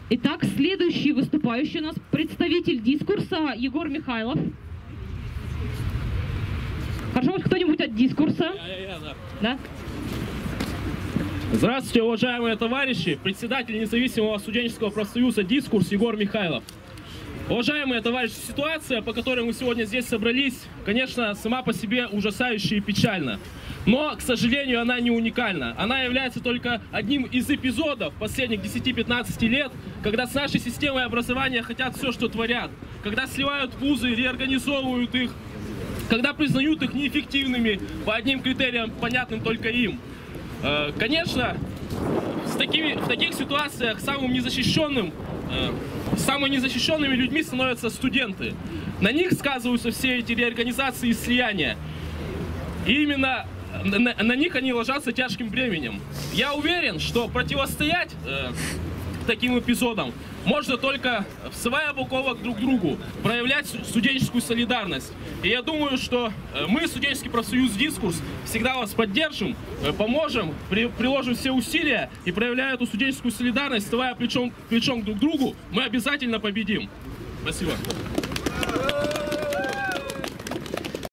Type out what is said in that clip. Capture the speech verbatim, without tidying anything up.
Итак, следующий выступающий у нас представитель дискурса Егор Михайлов. Хорошо, вот кто-нибудь от дискурса? Я, я, я, да. Да? Здравствуйте, уважаемые товарищи, председатель независимого студенческого профсоюза «Дискурс» Егор Михайлов. Уважаемые товарищи, ситуация, по которой мы сегодня здесь собрались, конечно, сама по себе ужасающая и печальна. Но, к сожалению, она не уникальна. Она является только одним из эпизодов последних десяти-пятнадцати лет, когда с нашей системой образования хотят все, что творят. Когда сливают вузы, реорганизовывают их, когда признают их неэффективными по одним критериям, понятным только им. Конечно, с такими, в таких ситуациях самым незащищенным, самыми незащищенными людьми становятся студенты. На них сказываются все эти реорганизации и слияния. И именно на, на них они ложатся тяжким бременем. Я уверен, что противостоять э, таким эпизодам можно только всывая бок друг к другу, проявлять студенческую солидарность. И я думаю, что мы, студенческий профсоюз «Дискурс», всегда вас поддержим, поможем, при, приложим все усилия и проявляя эту студенческую солидарность, вставая плечом, плечом друг к другу, мы обязательно победим. Спасибо.